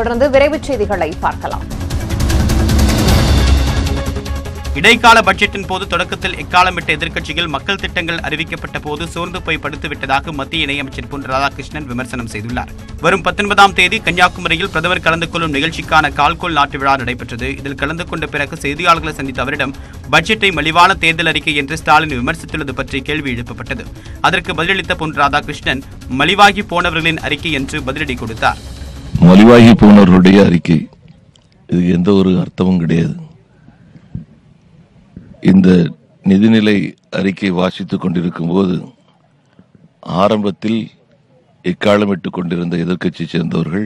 தொடர்ந்து விரைவுச் செய்திகளை பார்க்கலாம். இடைக்கால பட்ஜெட்டின் போது தொடக்கத்தில் எக்காலமிட்ட எதிர்க்கட்சிகள் மக்கள் திட்டங்கள் அறிவிக்கப்பட்ட போது சோர்ந்து போய் படுத்துவிட்டதாக மத்திய இணையமைச்சர் பொன் ராதாகிருஷ்ணன் விமர்சனம் செய்துள்ளார். வரும் 19ஆம் தேதி கன்னியாகுமரியில் பிரதமர் கலந்து கொள்ளும் நிகழ்ச்சிக்கான கால்கோள் நாட்டு விழா நடைபெற்றது. இதில் கலந்து கொண்ட பிறகு செய்தியாளர்களை சந்தித்த அவரிடம் பட்ஜெட்டை மலிவான தேர்தல் அறிக்கை என்று ஸ்டாலின் விமர்சித்துள்ளது பற்றி கேள்வி எழுப்பப்பட்டது. அதற்கு பதிலளித்த பொன் ராதாகிருஷ்ணன் மலிவாகி போனவர்களின் அறிக்கை என்று பதிலடி கொடுத்தார். மலிவாகி போனவர்களுடைய அறிக்கை, இது எந்த ஒரு அர்த்தமும் கிடையாது. இந்த நிதிநிலை அறிக்கை வாசித்துக் கொண்டிருக்கும் போது ஆரம்பத்தில் எக்காலமிட்டுக் கொண்டிருந்த எதிர்க்கட்சி சேர்ந்தவர்கள்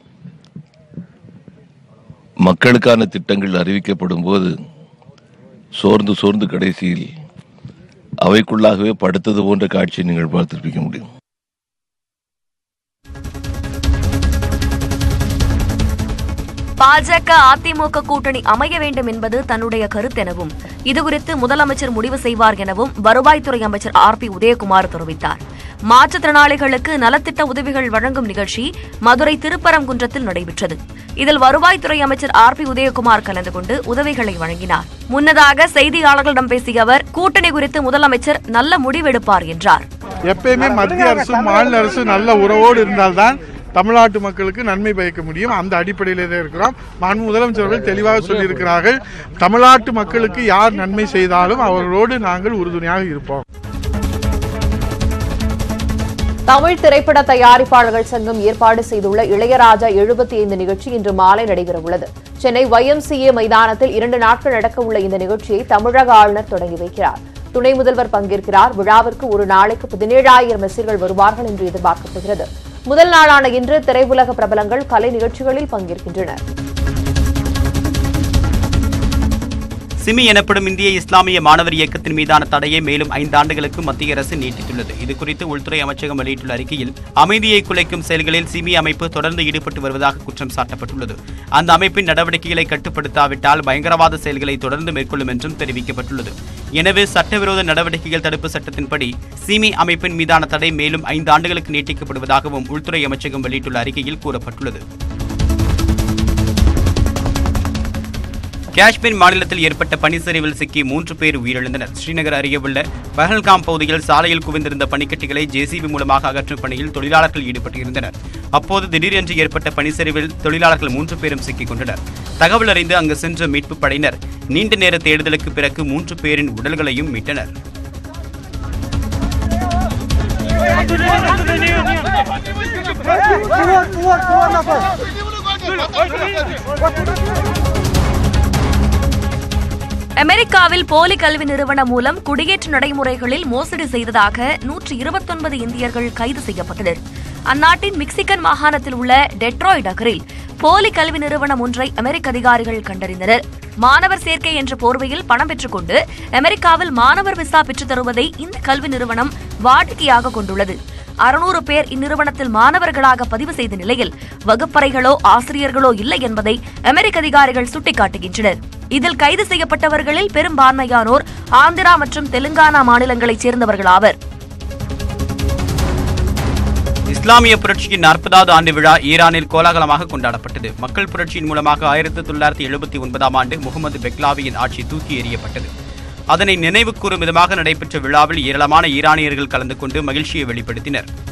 மக்களுக்கான திட்டங்கள் அறிவிக்கப்படும் போது சோர்ந்து கடைசியில் அவைக்குள்ளாகவே படுத்தது போன்ற காட்சியை நீங்கள் பார்த்திருக்க முடியும். பாஜக அதிமுக கூட்டணி அமைய வேண்டும் என்பது தன்னுடைய கருத்தெனவும் இதுகுறித்து முதலமைச்சர் முடிவு செய்வார் எனவும் வருவாய்த்துறை அமைச்சர் RP உதயகுமார் தெரிவித்தார். மாற்றுத்திறனாளிகளுக்கு நலத்திட்ட உதவிகள் வழங்கும் நிகழ்ச்சி மதுரை திருப்பரங்குன்றத்தில் நடைபெற்றது. இதில் வருவாய்த்துறை அமைச்சர் RP உதயகுமார் கலந்து கொண்டு உதவிகளை வழங்கினார். முன்னதாக செய்தியாளர்களிடம் பேசிய அவர் கூட்டணி குறித்து முதலமைச்சர் நல்ல முடிவெடுப்பார் என்றார். எப்பயுமே மத்திய அரசும் மாநில அரசும் நல்ல உறவோடு இருந்தால்தான் தமிழ்நாட்டு மக்களுக்கு நன்மை பயக்க முடியும். அந்த அடிப்படையிலே தான் இருக்கிறோம். மாண்பு முதலமைச்சர்கள் தெளிவாக சொல்லியிருக்கிறார்கள், தமிழ்நாட்டு மக்களுக்கு யார் நன்மை செய்தாலும் அவர்களோடு நாங்கள் உறுதுணையாக இருப்போம். தமிழ் திரைப்பட தயாரிப்பாளர்கள் சங்கம் ஏற்பாடு செய்துள்ள இளையராஜா 75 நிகழ்ச்சி இன்று மாலை நடைபெறவுள்ளது. சென்னை YMCA மைதானத்தில் 2 நாட்கள் நடக்கவுள்ள இந்த நிகழ்ச்சியை தமிழக ஆளுநர் தொடங்கி வைக்கிறார். துணை முதல்வர் பங்கேற்கிறார். விழாவிற்கு ஒரு நாளைக்கு 17,000 ரசிகர்கள் வருவார்கள் என்று எதிர்பார்க்கப்படுகிறது. முதல் நாளான இன்று திரையுலக பிரபலங்கள் கலை நிகழ்ச்சிகளில் பங்கேற்கின்றனர். சிமி எனப்படும் இந்திய இஸ்லாமிய மாணவர் இயக்கத்தின் மீதான தடையை மேலும் 5 ஆண்டுகளுக்கு மத்திய அரசு நீட்டித்துள்ளது. இதுகுறித்து உள்துறை அமைச்சகம் வெளியிட்டுள்ள அறிக்கையில் அமைதியை குலைக்கும் செயல்களில் சிமி அமைப்பு தொடர்ந்து ஈடுபட்டு வருவதாக குற்றம் சாட்டப்பட்டுள்ளது. அந்த அமைப்பின் நடவடிக்கைகளை கட்டுப்படுத்தாவிட்டால் பயங்கரவாத செயல்களை தொடர்ந்து மேற்கொள்ளும் என்றும் தெரிவிக்கப்பட்டுள்ளது. எனவே சட்டவிரோத நடவடிக்கைகள் தடுப்பு சட்டத்தின்படி சிமி அமைப்பின் மீதான தடை மேலும் 5 ஆண்டுகளுக்கு நீட்டிக்கப்படுவதாகவும் உள்துறை அமைச்சகம் வெளியிட்டுள்ள அறிக்கையில் கூறப்பட்டுள்ளது. காஷ்மீர் மாநிலத்தில் ஏற்பட்ட பனிச்சரிவில் சிக்கி 3 பேர் உயிரிழந்தனர். ஸ்ரீநகர் அருகே உள்ள பஹல்காம் பகுதியில் சாலையில் குவிந்திருந்த பனிக்கட்டிகளை JCB மூலமாக அகற்றும் பணியில் தொழிலாளர்கள் ஈடுபட்டிருந்தனர். அப்போது திடீரென்று ஏற்பட்ட பனிச்சரிவில் தொழிலாளர்கள் 3 பேரும் சிக்கிக் கொண்டனர். தகவல் அறிந்து அங்கு சென்ற மீட்புப் படையினர் நீண்ட நேர தேடுதலுக்கு பிறகு 3 பேரின் உடல்களையும் மீட்டனர். அமெரிக்காவில் போலி கல்வி நிறுவனம் மூலம் குடியேற்ற நடைமுறைகளில் மோசடி செய்ததாக 129 இந்தியர்கள் கைது செய்யப்பட்டனர். அந்நாட்டின் மிக்சிகன் மாகாணத்தில் உள்ள டெட்ராய்ட் நகரில் போலி கல்வி நிறுவனம் ஒன்றை அமெரிக்க அதிகாரிகள் கண்டறிந்தனர். மாணவர் சேர்க்கை என்ற போர்வையில் பணம் பெற்றுக்கொண்டு அமெரிக்காவில் மாணவர் விசா பெற்றுத் தருவதை இந்த கல்வி நிறுவனம் வாடிக்கையாக கொண்டுள்ளது. 600 பேர் இந்நிறுவனத்தில் மாணவர்களாக பதிவு செய்த நிலையில் வகுப்பறைகளோ ஆசிரியர்களோ இல்லை என்பதை அமெரிக்க அதிகாரிகள் சுட்டிக்காட்டுகின்றனர். இதில் கைது செய்யப்பட்டவர்களில் பெரும்பான்மையானோர் ஆந்திரா மற்றும் தெலுங்கானா மாநிலங்களைச் சேர்ந்தவர்கள் ஆவர். இஸ்லாமிய புரட்சியின் 40வது ஆண்டு விழா ஈரானில் கோலாகலமாக கொண்டாடப்பட்டது. மக்கள் புரட்சியின் மூலமாக 1979ஆம் ஆண்டு முகமது பெக்லாவியின் ஆட்சி தூக்கி எறியப்பட்டது. அதனை நினைவு கூறும் விதமாக நடைபெற்ற விழாவில் ஏராளமான ஈரானியர்கள் கலந்து கொண்டு மகிழ்ச்சியை வெளிப்படுத்தினர்.